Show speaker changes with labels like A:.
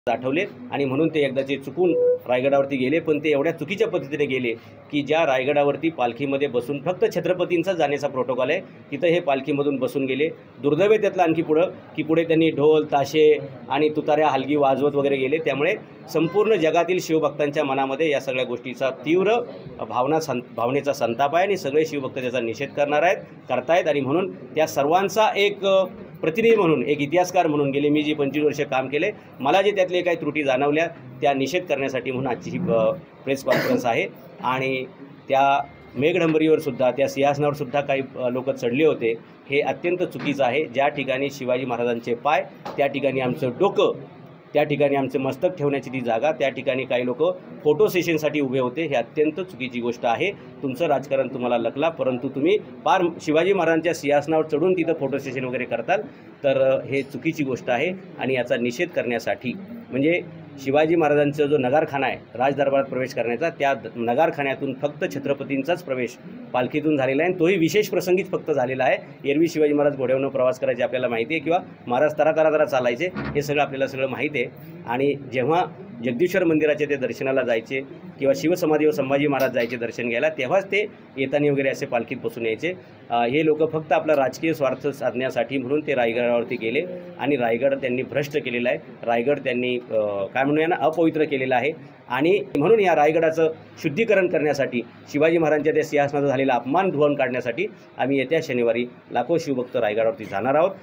A: आठवले आणि म्हणून ते एकदाचे चुकून रायगडावरती गेले, पण ते एवढ्या चुकीच्या पद्धतीने गेले की ज्या रायगडावरती पालखीमध्ये बसून फक्त छत्रपतींचा जाण्याचा प्रोटोकॉल आहे, तिथं हे पालखीमधून बसून गेले। दुर्दैव त्यातलं आणखी पुढे त्यांनी ढोल ताशे आणि तुताऱ्या हलगी वाजवत वगैरे गेले। त्यामुळे संपूर्ण जगातील शिवभक्तांच्या मनामध्ये या सगळ्या गोष्टीचा तीव्र भावनेचा संताप आहे आणि सगळे शिवभक्त त्याचा निषेध करतायत आणि म्हणून त्या सर्वांचा एक प्रतिनिधी म्हणून, एक इतिहासकार म्हणून गेले मी जी 25 वर्ष काम केले, मला जे त्यातले काही त्रुटी जाणवल्या त्या निषेध करण्यासाठी म्हणून आजची ही प्रेस कॉन्फरन्स आहे। आणि त्या मेघडंबरीवर सुद्धा, त्या सिंहासनावर सुद्धा काही लोक चढले होते, हे अत्यंत चुकीचं आहे। ज्या ठिकाणी शिवाजी महाराजांचे पाय, त्या ठिकाणी आमचं डोकं, त्या ठिकाणी आमचे मस्तक ठेवण्याची ती जागा, त्या ठिकाणी काही लोक फोटो सेशनसाठी उभे होते, हे अत्यंत चुकीची गोष्ट आहे। तुमचं राजकारण तुम्हाला लकला, परंतु तुम्ही पार शिवाजी महाराजांच्या सिंहासनावर चढून तिथं फोटो सेशन वगैरे करताल, तर हे चुकीची गोष्ट आहे। आणि याचा निषेध करण्यासाठी म्हणजे शिवाजी महाराजांचा जो नगारखाना आहे राजदरबारात प्रवेश करण्याचा, त्या नगारखान्यातून फक्त छत्रपतींचाच प्रवेश पालखीतून झालेला आहे, तोही विशेष प्रसंगीच फक्त झालेला आहे। एरवी शिवाजी महाराज घोड्यावरून प्रवास करायचे आपल्याला माहिती आहे, किंवा महाराज तरा चालायचे, हे सगळं आपल्याला सगळं माहिती आहे। आणि जेव्हा जगदीश्वर मंदिराचे ते दर्शनाला जायचे किंवा शिवसमाधीवर संभाजी महाराज जायचे दर्शन घ्यायला, तेव्हाच ते येताना वगैरे असे पालखीत बसून यायचे। हे लोक फक्त आपला राजकीय स्वार्थ साधण्यासाठी म्हणून ते रायगडावरती गेले आणि रायगड त्यांनी भ्रष्ट केलेला आहे, रायगड त्यांनी काय म्हणूया ना अपवित्र केलेला आहे। आणि म्हणून या रायगडाचं शुद्धीकरण करण्यासाठी, शिवाजी महाराजांच्या त्या सिंहासनाचा झालेला अपमान धुवून काढण्यासाठी आम्ही येत्या शनिवारी लाखो शिवभक्त रायगडावरती जाणार आहोत।